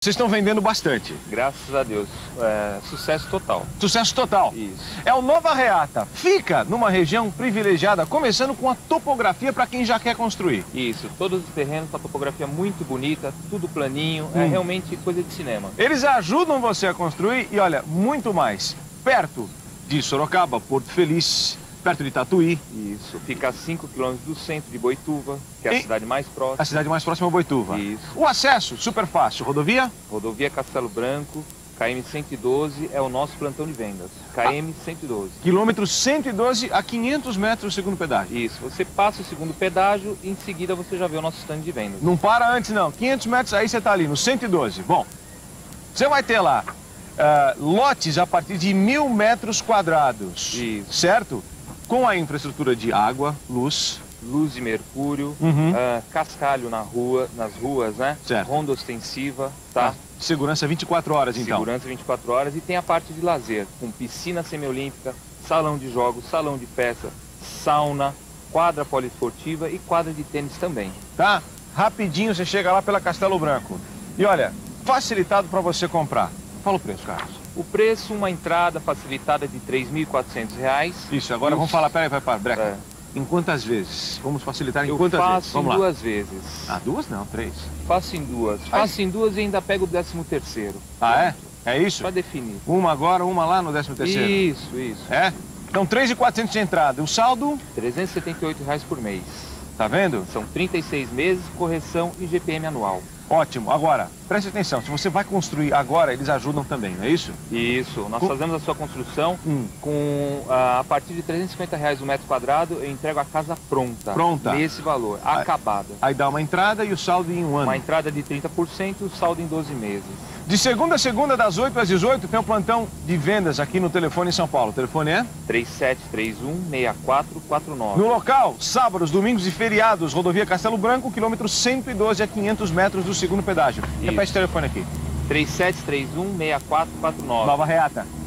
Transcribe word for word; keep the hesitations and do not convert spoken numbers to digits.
Vocês estão vendendo bastante. Graças a Deus. É, sucesso total. Sucesso total. Isso. É o Nova Reata. Fica numa região privilegiada, começando com a topografia para quem já quer construir. Isso. Todos os terrenos com a topografia muito bonita, tudo planinho. Hum. É realmente coisa de cinema. Eles ajudam você a construir e, olha, muito mais. Perto de Sorocaba, Porto Feliz, perto de Tatuí. Isso. Fica a cinco quilômetros do centro de Boituva, que é a e... cidade mais próxima. A cidade mais próxima é Boituva. Isso. O acesso, super fácil. Rodovia? Rodovia Castelo Branco, K M cento e doze, é o nosso plantão de vendas. K M cento e doze. Quilômetro cento e doze a quinhentos metros do segundo pedágio. Isso. Você passa o segundo pedágio e em seguida você já vê o nosso stand de vendas. Não para antes, não. quinhentos metros, aí você está ali, no cento e doze. Bom, você vai ter lá uh, lotes a partir de mil metros quadrados. Isso. Certo? Com a infraestrutura de água, luz... Luz de mercúrio, uhum. uh, cascalho na rua, nas ruas, né? Certo. Ronda ostensiva, tá? Ah, segurança vinte e quatro horas, então. Segurança vinte e quatro horas. E tem a parte de lazer, com piscina semiolímpica, salão de jogos, salão de festa, sauna, quadra poliesportiva e quadra de tênis também. Tá? Rapidinho você chega lá pela Castelo Branco. E olha, facilitado para você comprar. Fala o preço, Carlos. O preço, uma entrada facilitada de três mil e quatrocentos reais. Isso, agora Isso. vamos falar, peraí, vai para Breca. É. Em quantas vezes? Vamos facilitar em Eu quantas faço vezes? Vamos em lá. duas vezes. Ah, duas não, três. Faço em duas. Ai. Faço em duas e ainda pego o décimo terceiro. Ah, é? É isso? Para definir. Uma agora, uma lá no décimo terceiro. Isso, isso. É? Então, três mil e quatrocentos de entrada. O saldo? trezentos e setenta e oito reais por mês. Tá vendo? São trinta e seis meses, correção e G P M anual. Ótimo. Agora, preste atenção. Se você vai construir agora, eles ajudam também, não é isso? Isso. Nós com... fazemos a sua construção hum. com, a, a partir de trezentos e cinquenta reais o metro quadrado, eu entrego a casa pronta. Pronta. Nesse valor, aí, acabada. Aí dá uma entrada e o saldo em um ano. Uma entrada de trinta por cento e o saldo em doze meses. De segunda a segunda, das oito às dezoito, tem um plantão de vendas aqui no telefone em São Paulo. O telefone é? três sete três um, seis quatro quatro nove. No local, sábados, domingos e feriados, rodovia Castelo Branco, quilômetro cento e doze a quinhentos metros do segundo pedágio. Repete o telefone aqui. três sete três um, seis quatro quatro nove. Nova Reata.